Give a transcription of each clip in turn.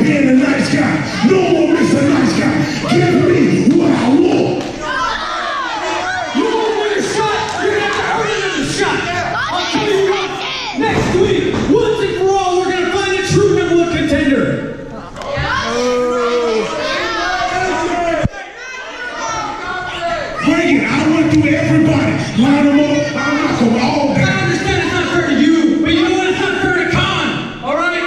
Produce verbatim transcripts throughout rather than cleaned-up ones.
being a nice guy. No more Mister Nice Guy. Give me what I want. You want to win a shot? You're going to have to hurry in the shot. I'll tell you what. Next week, once and for all, we're going to find a true number one contender. Bring it. I went through everybody. Line them up. I'm not going all I down. understand it's not fair to you, but you know what? It's not fair to Con. All right?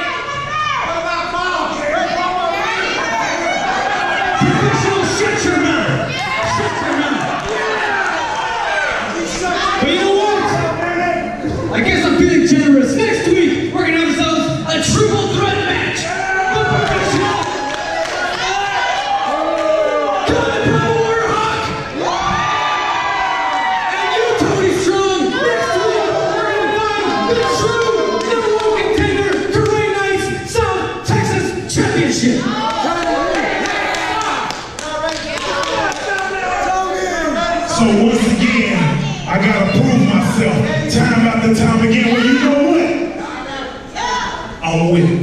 Professional, shut your mouth. Shut your mouth. But you know what? I guess I'm feeling generous. Next week, we're going to have ourselves a triple threat match. The professional. Con Power Hawk. And you, Tony Strong. Next week, we're going to find the true number one contender to Ray Knight's South Texas Championship. So once again, I gotta prove myself time after time again. Well, you know what? I'm with it.